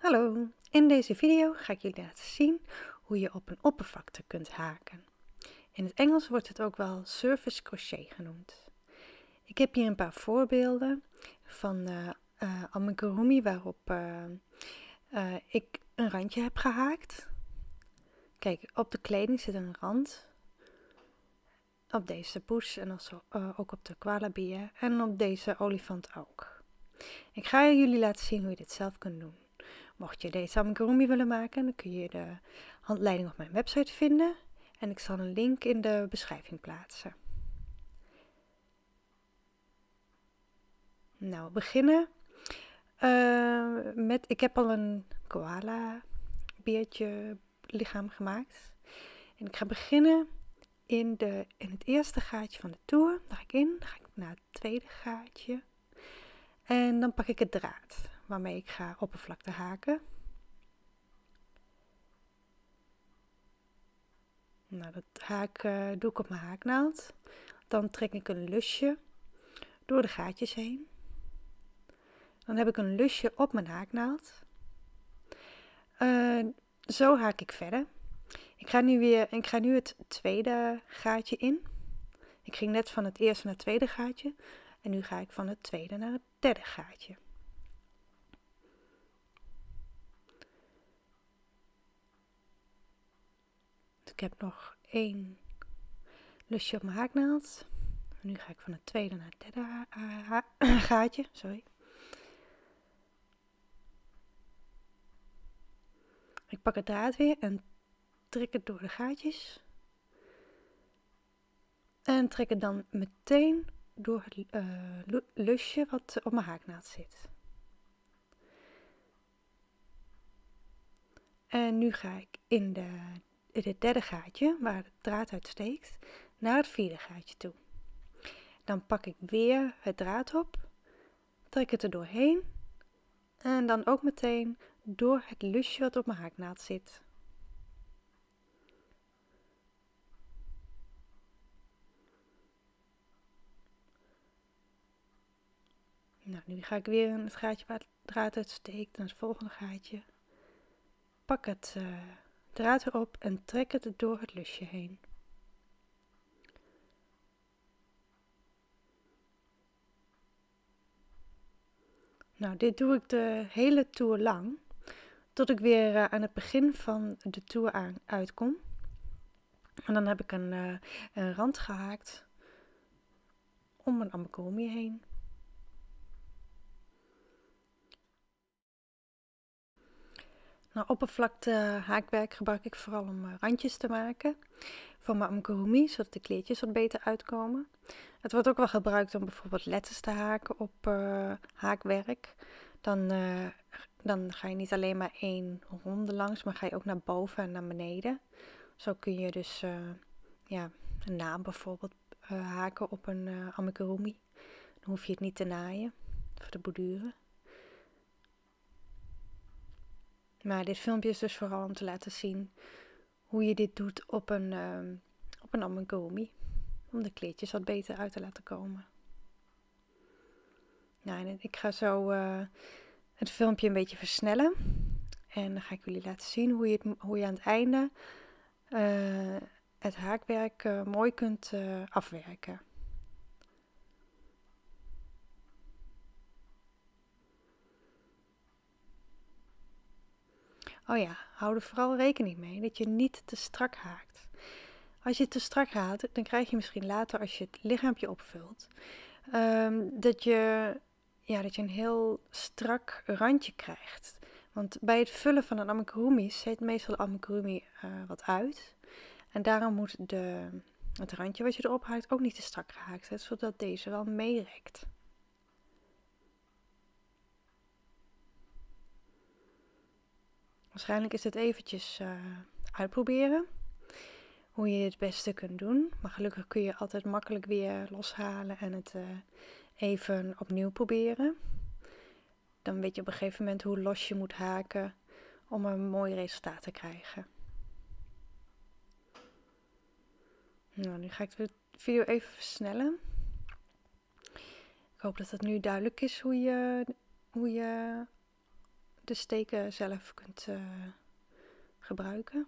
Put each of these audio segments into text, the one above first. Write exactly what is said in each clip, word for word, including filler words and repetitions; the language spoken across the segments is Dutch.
Hallo, in deze video ga ik jullie laten zien hoe je op een oppervlakte kunt haken. In het Engels wordt het ook wel surface crochet genoemd. Ik heb hier een paar voorbeelden van uh, uh, amigurumi waarop uh, uh, ik een randje heb gehaakt. Kijk, op de kleding zit een rand. Op deze poes en also, uh, ook op de koala beer en op deze olifant ook. Ik ga jullie laten zien hoe je dit zelf kunt doen. Mocht je deze amigurumi willen maken, dan kun je de handleiding op mijn website vinden. En ik zal een link in de beschrijving plaatsen. Nou, we beginnen uh, met, ik heb al een koala beertje lichaam gemaakt. En ik ga beginnen in, de, in het eerste gaatje van de toer. Daar ga ik in, dan ga ik naar het tweede gaatje. En dan pak ik het draad waarmee ik ga oppervlakte haken. Nou, dat haak uh, doe ik op mijn haaknaald. Dan trek ik een lusje door de gaatjes heen. Dan heb ik een lusje op mijn haaknaald. Uh, zo haak ik verder. Ik ga nu weer, ik ga nu het tweede gaatje in. Ik ging net van het eerste naar het tweede gaatje. En nu ga ik van het tweede naar het derde gaatje. Ik heb nog één lusje op mijn haaknaald. Nu ga ik van het tweede naar het derde ha ha gaatje. Sorry. Ik pak het draad weer en trek het door de gaatjes. En trek het dan meteen door het uh, lusje wat op mijn haaknaald zit. En nu ga ik in, de, in het derde gaatje, waar de draad uitsteekt, naar het vierde gaatje toe. Dan pak ik weer het draad op, trek het er doorheen en dan ook meteen door het lusje wat op mijn haaknaald zit. Nou, nu ga ik weer in het gaatje waar het draad uitsteekt, naar het volgende gaatje. Pak het uh, draad erop en trek het door het lusje heen. Nou, dit doe ik de hele toer lang, tot ik weer uh, aan het begin van de toer aan, uitkom. En dan heb ik een, uh, een rand gehaakt om een amigurumi heen. Nou, oppervlakte haakwerk gebruik ik vooral om uh, randjes te maken voor mijn amigurumi, zodat de kleertjes wat beter uitkomen. Het wordt ook wel gebruikt om bijvoorbeeld letters te haken op uh, haakwerk. Dan, uh, dan ga je niet alleen maar één ronde langs, maar ga je ook naar boven en naar beneden. Zo kun je dus uh, ja, een naam bijvoorbeeld uh, haken op een uh, amigurumi. Dan hoef je het niet te naaien voor de borduren. Maar dit filmpje is dus vooral om te laten zien hoe je dit doet op een, uh, op een amigurumi. Om de kleertjes wat beter uit te laten komen. Nou, en ik ga zo uh, het filmpje een beetje versnellen. En dan ga ik jullie laten zien hoe je, het, hoe je aan het einde uh, het haakwerk uh, mooi kunt uh, afwerken. Oh ja, hou er vooral rekening mee dat je niet te strak haakt. Als je te strak haakt, dan krijg je misschien later als je het lichaampje opvult, um, dat, je, ja, dat je een heel strak randje krijgt. Want bij het vullen van een amigurumi zet meestal de amigurumi uh, wat uit. En daarom moet de, het randje wat je erop haakt ook niet te strak gehaakt zijn, zodat deze wel meerekt. Waarschijnlijk is het eventjes uh, uitproberen hoe je het beste kunt doen. Maar gelukkig kun je altijd makkelijk weer loshalen en het uh, even opnieuw proberen. Dan weet je op een gegeven moment hoe los je moet haken om een mooi resultaat te krijgen. Nou, nu ga ik de video even versnellen. Ik hoop dat het nu duidelijk is hoe je, hoe je de steken zelf kunt uh, gebruiken.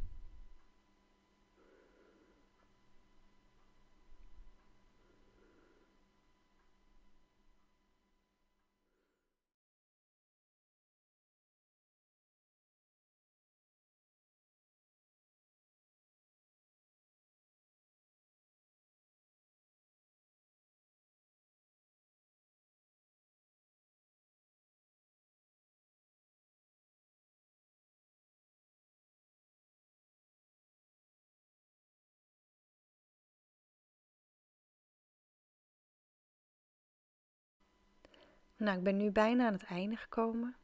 Nou, ik ben nu bijna aan het einde gekomen.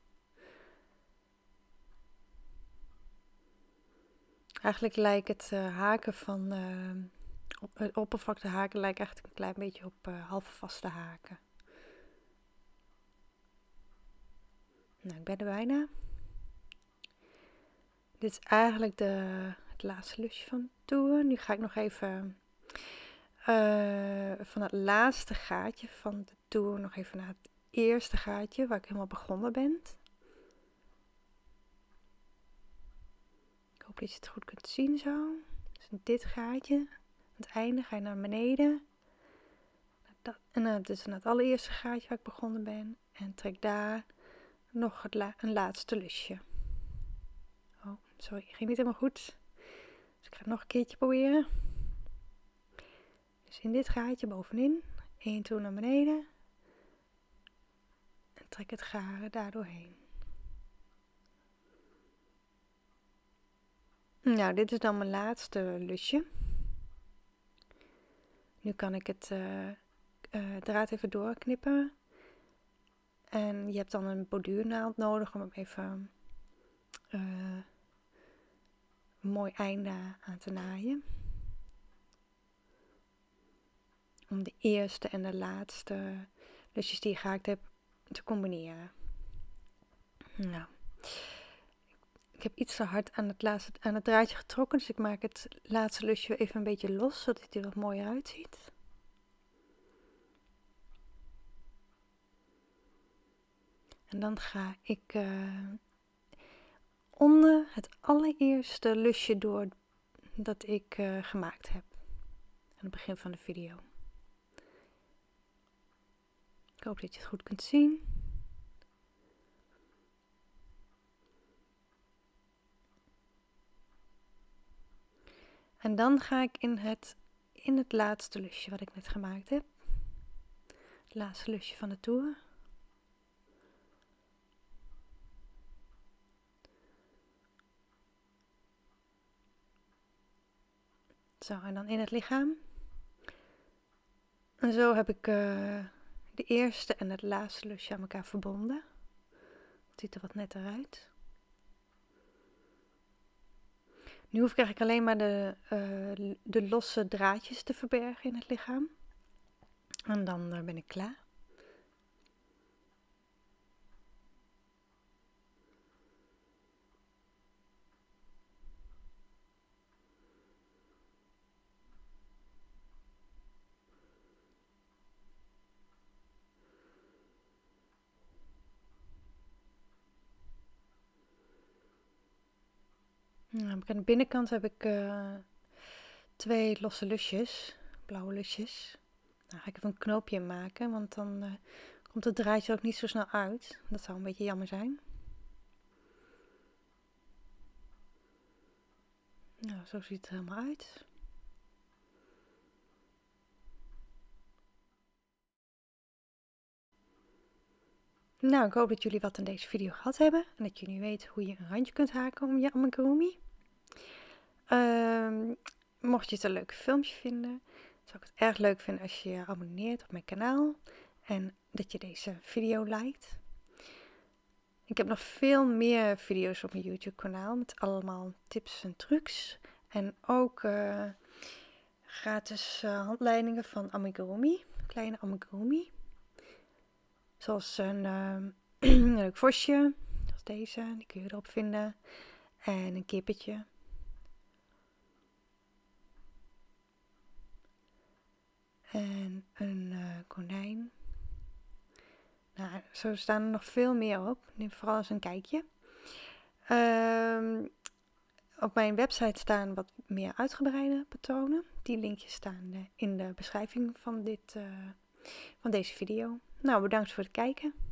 Eigenlijk lijkt het uh, haken van uh, op, het oppervlakte haken lijkt echt een klein beetje op uh, halve vaste haken. Nou, ik ben er bijna. Dit is eigenlijk de, het laatste lusje van de toer. Nu ga ik nog even uh, van het laatste gaatje van de toer nog even naar het eerste gaatje waar ik helemaal begonnen ben. Ik hoop dat je het goed kunt zien zo. Dus dit gaatje, aan het einde ga je naar beneden. Dat, en dat is naar het allereerste gaatje waar ik begonnen ben. En trek daar nog het la- een laatste lusje. Oh, sorry, ging niet helemaal goed. Dus ik ga het nog een keertje proberen. Dus in dit gaatje bovenin, één toer naar beneden. En trek het garen daar doorheen. Nou, dit is dan mijn laatste lusje. Nu kan ik het uh, uh, draad even doorknippen. En je hebt dan een borduurnaald nodig om hem even uh, een mooi einde aan te naaien. Om de eerste en de laatste lusjes die je gehaakt hebt te combineren. Nou, ik heb iets te hard aan het, laatste, aan het draadje getrokken, dus ik maak het laatste lusje even een beetje los, zodat het er wat mooier uitziet. En dan ga ik uh, onder het allereerste lusje door dat ik uh, gemaakt heb. Aan het begin van de video. Ik hoop dat je het goed kunt zien. En dan ga ik in het, in het laatste lusje wat ik net gemaakt heb. Het laatste lusje van de toer. Zo, en dan in het lichaam. En zo heb ik uh, de eerste en het laatste lusje aan elkaar verbonden. Het ziet er wat netter uit. Nu hoef ik eigenlijk alleen maar de, uh, de losse draadjes te verbergen in het lichaam. En dan uh, ben ik klaar. Nou, aan de binnenkant heb ik uh, twee losse lusjes, blauwe lusjes. Nou ga ik even een knoopje in maken, want dan uh, komt het draadje ook niet zo snel uit. Dat zou een beetje jammer zijn. Nou, zo ziet het er helemaal uit. Nou, ik hoop dat jullie wat aan deze video gehad hebben. En dat je nu weet hoe je een randje kunt haken om je amigurumi. Um, mocht je het een leuk filmpje vinden, zou ik het erg leuk vinden als je je abonneert op mijn kanaal. En dat je deze video liked. Ik heb nog veel meer video's op mijn YouTube kanaal met allemaal tips en trucs. En ook uh, gratis uh, handleidingen van amigurumi, kleine amigurumi. Zoals een, uh, een leuk vosje, zoals deze, die kun je erop vinden. En een kippetje. En een uh, konijn. Nou, zo staan er nog veel meer op. Neem vooral eens een kijkje. Um, op mijn website staan wat meer uitgebreide patronen. Die linkjes staan in de beschrijving van, dit, uh, van deze video. Nou, bedankt voor het kijken.